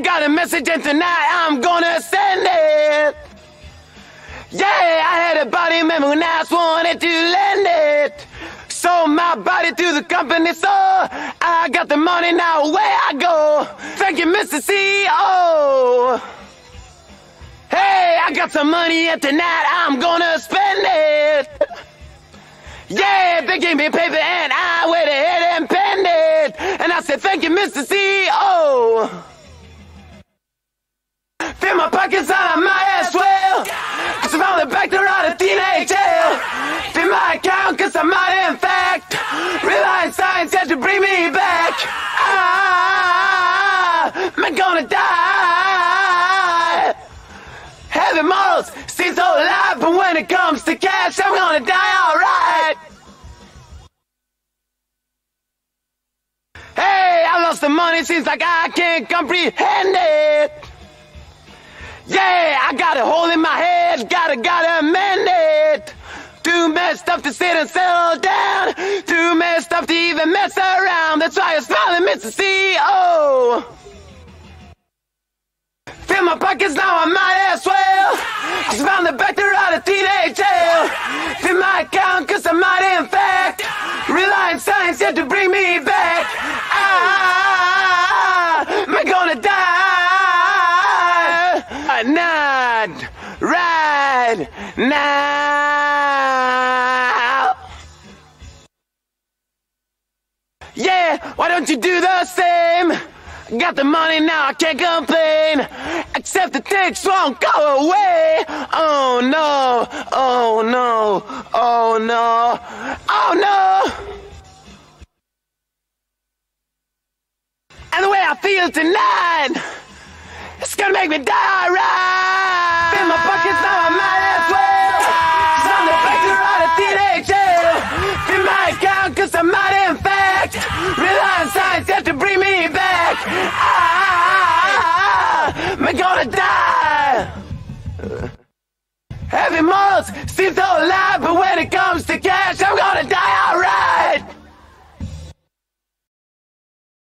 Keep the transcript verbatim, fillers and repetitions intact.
got a message and tonight I'm gonna send it. Yeah, I had a body member when I wanted to lend it. Sold my body to the company, so I got the money now, where I go. Thank you, Mister C E O. Hey, I got some money and tonight I'm gonna spend it. Yeah, they gave me paper and I went ahead and penned it. And I said, thank you, Mister C E O. Fill my pockets and I might as well. Cause I found the back door out of teenage jail. Fill my account cause I might in fact realize science had to bring me back. I'm gonna die. Heavy morals seem so alive, but when it comes to cash, I'm gonna die alright. Hey, I lost the money, seems like I can't comprehend it. Yeah, I got a hole in my head, gotta, gotta mend it. Too messed up to sit and settle down, too messed up to even mess around. That's why I'm smiling, Mister C E O. Fill my pockets now, I might as well. Cause I found the back door out of teenage jail. Fill my account cause I might in fact rely on science yet to bring me back. I'm gonna die. Not right now. Yeah, why don't you do the same? Got the money now, I can't complain. Except the things won't go away. Oh no, oh no, oh no, oh no. And the way I feel tonight, it's gonna make me die right. In my pockets now, I might as well. Cause I'm the back door out of teenage jail. In my account, cause I might in fact rely on science yet to bring me back. I'm gonna die. Heavy morals seem so alive, but when it comes to cash, I'm gonna die.